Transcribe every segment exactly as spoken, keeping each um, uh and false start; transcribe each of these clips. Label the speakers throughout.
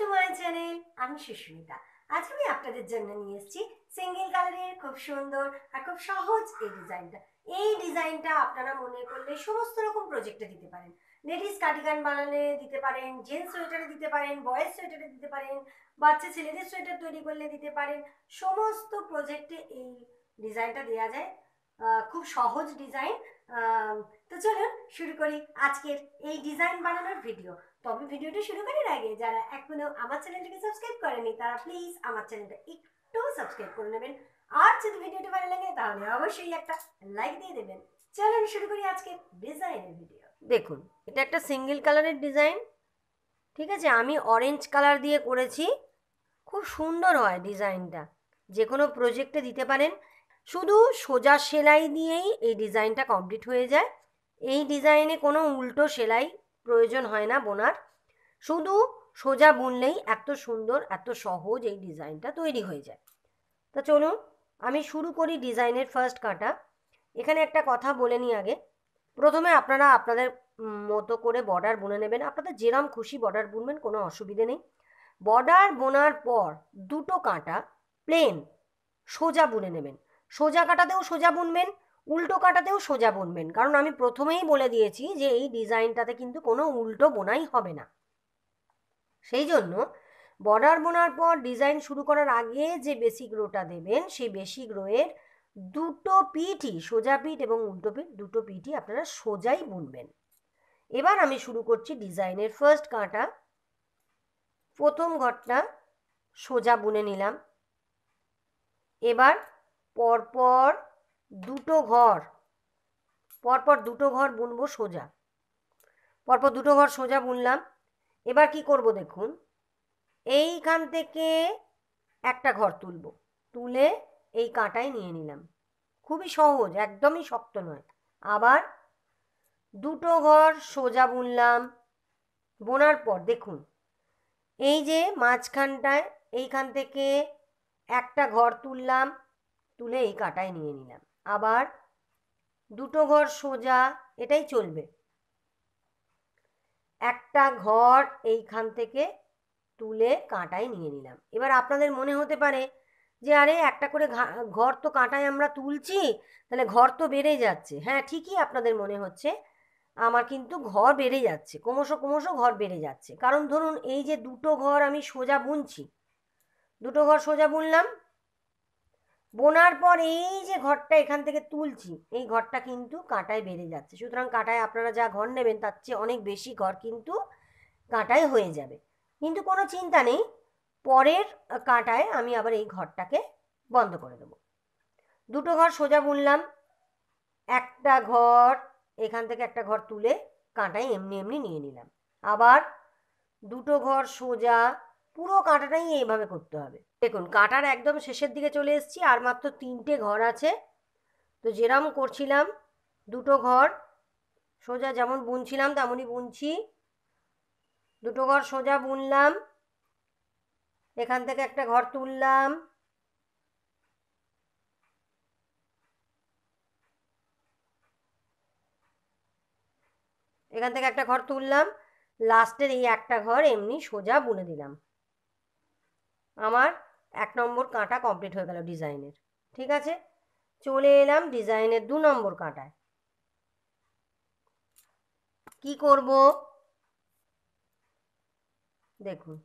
Speaker 1: To my channel. আমি সুস্মিতা। আজ আমি আপনাদের জন্য নিয়ে এসেছি সিঙ্গেল কালারের খুব সুন্দর আর খুব সহজ এই ডিজাইনটা। এই ডিজাইনটা আপনারা মনে করলে সমস্ত রকম প্রজেক্টে দিতে পারেন। লেডিস কার্ডিগান বানালে দিতে পারেন, জেন্টস সোয়েটারে দিতে পারেন, বয়েজ সোয়েটারে দিতে পারেন, বাচ্চা ছেলেদের সোয়েটার তৈরি করলে দিতে পারেন। সমস্ত প্রজেক্টে এই ডিজাইনটা দেওয়া যায়। খুব সহজ ডিজাইন। তো চলুন শুরু করি আজকের এই ডিজাইন বানানোর ভিডিও। তবে ভিডিওটা শুরু করার আগে যারা এখনো আমার চ্যানেলটাকে সাবস্ক্রাইব করেনি তারা প্লিজ আমার চ্যানেলটা একটু সাবস্ক্রাইব করে নেবেন। আর যদি ভিডিওটা ভালো লাগে তাহলে অবশ্যই একটা লাইক দিয়ে দেবেন। চলুন শুরু করি আজকের ডিজাইনের ভিডিও। দেখুন, এটা একটা সিঙ্গেল কালারের ডিজাইন। ঠিক আছে, আমি অরেঞ্জ কালার দিয়ে করেছি। খুব সুন্দর হয় ডিজাইনটা, যে কোনো প্রজেক্টে দিতে পারেন। শুধু সোজা সেলাই দিয়েই এই ডিজাইনটা কমপ্লিট হয়ে যায়। এই ডিজাইনে কোনো উল্টো সেলাই প্রয়োজন হয় না বোনার, শুধু সোজা বুনলেই এত সুন্দর এত সহজ এই ডিজাইনটা তৈরি হয়ে যায়। তা চলুন আমি শুরু করি ডিজাইনের ফার্স্ট কাটা। এখানে একটা কথা বলে নিই আগে। প্রথমে আপনারা আপনাদের মতো করে বর্ডার বুনে নেবেন। আপনাদের যেরকম খুশি বর্ডার বুনবেন, কোনো অসুবিধে নেই। বর্ডার বোনার পর দুটো কাঁটা প্লেন সোজা বুনে নেবেন। সোজা কাটাতেও সোজা বুনবেন, উল্টো কাটাতেও সোজা বুনবেন, কারণ আমি প্রথমেই বলে দিয়েছি যে এই ডিজাইনটাতে কিন্তু কোনো উল্টো বোনাই হবে না। সেই জন্য বর্ডার বোনার পর ডিজাইন শুরু করার আগে যে বেসিক রোটা দেবেন, সেই বেসিক রোয়ের দুটো পিঠই, সোজা পিঠ এবং উল্টো পিঠ, দুটো পিঠই আপনারা সোজাই বুনবেন। এবার আমি শুরু করছি ডিজাইনের ফার্স্ট কাঁটা। প্রথম ঘরটা সোজা বুনে নিলাম। এবার পরপর দুটো ঘর পরপর দুটো ঘর বুনবো সোজা। পরপর দুটো ঘর সোজা বুনলাম। এবার কি করব দেখুন, এইখান থেকে একটা ঘর তুলব, তুলে এই কাঁটায় নিয়ে নিলাম। খুবই সহজ, একদমই শক্ত নয়। আবার দুটো ঘর সোজা বুনলাম। বোনার পর দেখুন, এই যে মাঝখানটায় এইখান থেকে একটা ঘর তুললাম, তুলে এই কাঁটায় নিয়ে নিলাম। আবার দুটো ঘর সোজা, এটাই চলবে। একটা ঘর এইখান থেকে তুলে কাঁটায় নিয়ে নিলাম। এবার আপনাদের মনে হতে পারে যে আরে একটা করে ঘর তো কাঁটায় আমরা তুলছি, তাহলে ঘর তো বেড়ে যাচ্ছে। হ্যাঁ, ঠিকই আপনাদের মনে হচ্ছে, আমার কিন্তু ঘর বেড়ে যাচ্ছে, ক্রমশ ক্রমশ ঘর বেড়ে যাচ্ছে। কারণ ধরুন এই যে দুটো ঘর আমি সোজা বুনছি, দুটো ঘর সোজা বুনলাম, বোনার পর এই যে ঘরটা এখান থেকে তুলছি, এই ঘরটা কিন্তু কাঁটায় বেড়ে যাচ্ছে। সুতরাং কাঁটায় আপনারা যা ঘর নেবেন তার চেয়ে অনেক বেশি ঘর কিন্তু কাঁটায় হয়ে যাবে। কিন্তু কোনো চিন্তা নেই, পরের কাঁটায় আমি আবার এই ঘরটাকে বন্ধ করে দেব। দুটো ঘর সোজা বুনলাম, একটা ঘর এখান থেকে একটা ঘর তুলে কাঁটায় এমনি এমনি নিয়ে নিলাম। আবার দুটো ঘর সোজা, পুরো কাঁটাটাই এইভাবে করতে হবে। দেখুন কাঁটার একদম শেষের দিকে চলে এসেছি, আর মাত্র তিনটে ঘর আছে। তো যেরকম করছিলাম দুটো ঘর সোজা যেমন বুনছিলাম তেমনই বুনছি। দুটো ঘর সোজা বুনলাম, এখান থেকে একটা ঘর তুললাম, এখান থেকে একটা ঘর তুললাম, লাস্টের এই একটা ঘর এমনি সোজা বুনে দিলাম। আমার এক নম্বর কাঁটা কমপ্লিট হয়ে গেল ডিজাইনের। ঠিক আছে, চলে এলাম ডিজাইনের দু নম্বর কাঁটায়। কি করব দেখুন,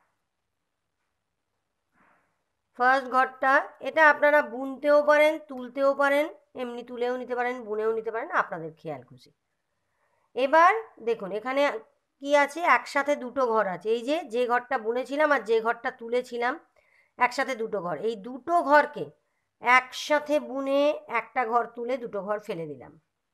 Speaker 1: ফার্স্ট ঘরটা এটা আপনারা বুনতেও পারেন, তুলতেও পারেন, এমনি তুলেও নিতে পারেন, বুনেও নিতে পারেন, আপনাদের খেয়াল খুশি। এবার দেখুন এখানে কি আছে, একসাথে দুটো ঘর আছে। এই যে যে ঘরটা বুনেছিলাম আর যে ঘরটা তুলেছিলাম, একসাথে দুটো ঘর। এই দুটো ঘরকে একসাথে বুনে একটা ঘর তুলে দুটো ঘর ফেলে দিলাম।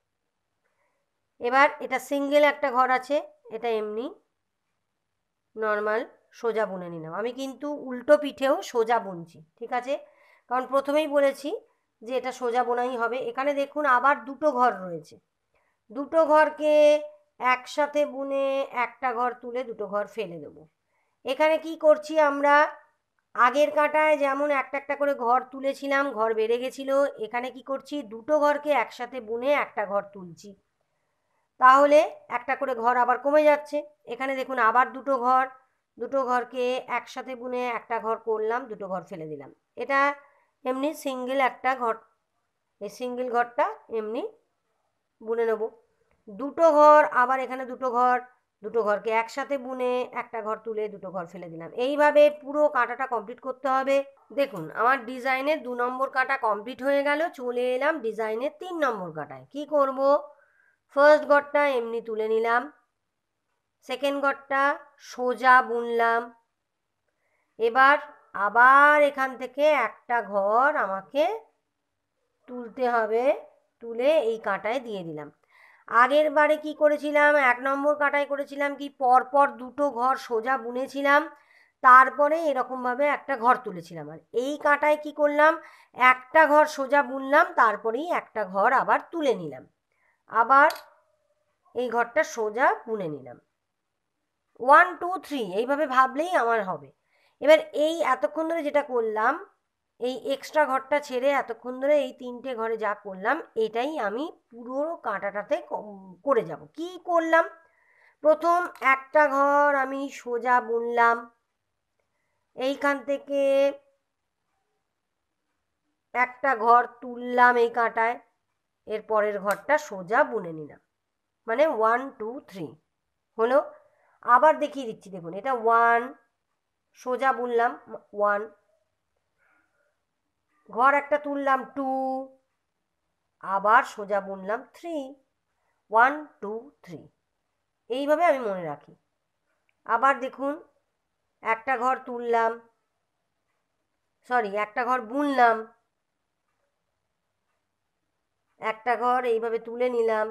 Speaker 1: এবার এটা সিঙ্গেল একটা ঘর আছে, এটা এমনি নর্মাল সোজা বুনে নিলাম। আমি কিন্তু উল্টো পিঠেও সোজা বুনছি, ঠিক আছে, কারণ প্রথমেই বলেছি যে এটা সোজা বোনাই হবে। এখানে দেখুন আবার দুটো ঘর রয়েছে, দুটো ঘরকে একসাথে বুনে একটা ঘর তুলে দুটো ঘর ফেলে দেবো। এখানে কি করছি আমরা, আগের কাঁটায় যেমন একটা একটা করে ঘর তুলেছিলাম, ঘর বেড়ে গেছিল, এখানে কি করছি, দুটো ঘরকে একসাথে বুনে একটা ঘর তুলছি, তাহলে একটা করে ঘর আবার কমে যাচ্ছে। এখানে দেখুন আবার দুটো ঘর, দুটো ঘরকে একসাথে বুনে একটা ঘর করলাম, দুটো ঘর ফেলে দিলাম। এটা এমনি সিঙ্গেল একটা ঘর, এই সিঙ্গেল ঘরটা এমনি বুনে নেব। দুটো ঘর, আবার এখানে দুটো ঘর, দুটো ঘরকে একসাথে বুনে একটা ঘর তুলে দুটো ঘর ফেলে দিলাম। এইভাবে পুরো কাঁটাটা কমপ্লিট করতে হবে। দেখুন আমার ডিজাইনের দু নম্বর কাঁটা কমপ্লিট হয়ে গেল। চলে এলাম ডিজাইনের তিন নম্বর কাঁটায়। কি করব, ফার্স্ট ঘরটা এমনি তুলে নিলাম, সেকেন্ড ঘরটা সোজা বুনলাম। এবার আবার এখান থেকে একটা ঘর আমাকে তুলতে হবে, তুলে এই কাঁটায় দিয়ে দিলাম। আগের বারে কি করেছিলাম, এক নম্বর কাঁটায় করেছিলাম কি পরপর দুটো ঘর সোজা বুনেছিলাম, তারপরে এরকমভাবে একটা ঘর তুলেছিলাম। আর এই কাঁটায় কি করলাম, একটা ঘর সোজা বুনলাম, তারপরেই একটা ঘর আবার তুলে নিলাম, আবার এই ঘরটা সোজা বুনে নিলাম। ওয়ান টু থ্রি এইভাবে ভাবলেই আমার হবে। এবার এই এতক্ষণ ধরে যেটা করলাম, এই এক্সট্রা ঘরটা ছেড়ে এতক্ষণ ধরে এই তিনটে ঘরে যা করলাম, এটাই আমি পুরো কাঁটাটাতে করে যাব। কি করলাম, প্রথম একটা ঘর আমি সোজা বুনলাম, এইখান থেকে একটা ঘর তুললাম এই কাঁটায়, এর পরের ঘরটা সোজা বুনে নিলাম, মানে ওয়ান টু থ্রি হলো। আবার দেখিয়ে দিচ্ছি, দেখুন এটা ওয়ান, সোজা বুনলাম ওয়ান, ঘর একটা তুললাম টু, আবার সোজা বুনলাম থ্রি, ওয়ান টু থ্রি, এইভাবে আমি মনে রাখি। আবার দেখুন একটা ঘর তুললাম, সরি একটা ঘর বুনলাম, একটা ঘর এইভাবে তুলে নিলাম,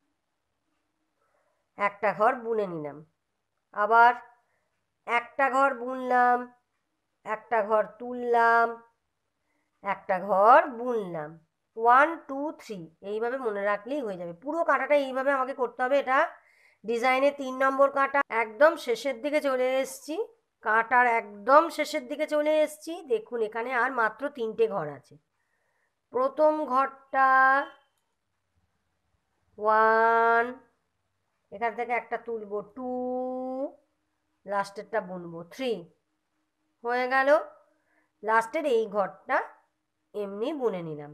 Speaker 1: একটা ঘর বুনে নিলাম, আবার একটা ঘর বুনলাম, একটা ঘর তুললাম, একটা ঘর বুনলাম, ওয়ান টু থ্রি, এইভাবে মনে রাখলেই হয়ে যাবে। পুরো কাঁটাটা এইভাবে আমাকে করতে হবে। এটা ডিজাইনের তিন নম্বর কাঁটা, একদম শেষের দিকে চলে এসেছি, কাঁটার একদম শেষের দিকে চলে এসেছি। দেখুন এখানে আর মাত্র তিনটে ঘর আছে। প্রথম ঘরটা ওয়ান, এখান থেকে একটা তুলবো টু, লাস্টেরটা বুনবো থ্রি, হয়ে গেল। লাস্টের এই ঘরটা এমনি বুনে নিলাম,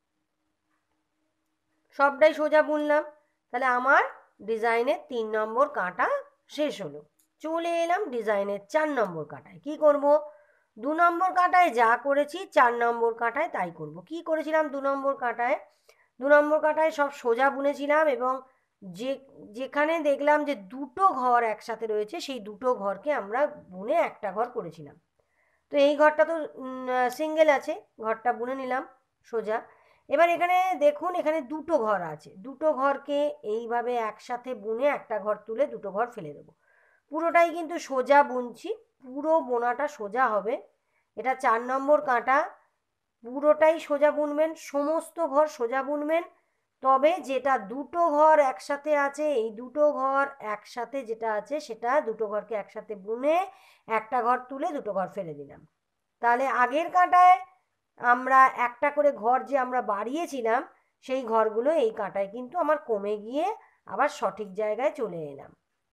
Speaker 1: সবটাই সোজা বুনলাম। তাহলে আমার ডিজাইনের তিন নম্বর কাঁটা শেষ হলো। চলে এলাম ডিজাইনের চার নম্বর কাঁটায়। কি করব, দু নম্বর কাঁটায় যা করেছি চার নম্বর কাঁটায় তাই করব। কি করেছিলাম দু নম্বর কাঁটায়, দু নম্বর কাঁটায় সব সোজা বুনেছিলাম, এবং যে যেখানে দেখলাম যে দুটো ঘর একসাথে রয়েছে সেই দুটো ঘরকে আমরা বুনে একটা ঘর করেছিলাম। তো এই ঘরটা তো সিঙ্গেল আছে, ঘরটা বুনে নিলাম সোজা। এবার এখানে দেখুন এখানে দুটো ঘর আছে, দুটো ঘরকে এইভাবে একসাথে বুনে একটা ঘর তুলে দুটো ঘর ফেলে দেবো। পুরোটাই কিন্তু সোজা বুনছি, পুরো বোনাটা সোজা হবে। এটা চার নম্বর কাঁটা, পুরোটাই সোজা বুনবেন, সমস্ত ঘর সোজা বুনবেন। তবে যেটা দুটো ঘর একসাথে আছে, এই দুটো ঘর একসাথে যেটা আছে সেটা দুটো ঘরকে একসাথে বুনে একটা ঘর তুলে দুটো ঘর ফেলে দিলাম। তাহলে আগের কাঁটায় আমরা একটা করে ঘর যে আমরা বাড়িয়েছিলাম সেই ঘরগুলো এই কাঁটায় কিন্তু আমার কমে গিয়ে আবার সঠিক জায়গায় চলে এলাম।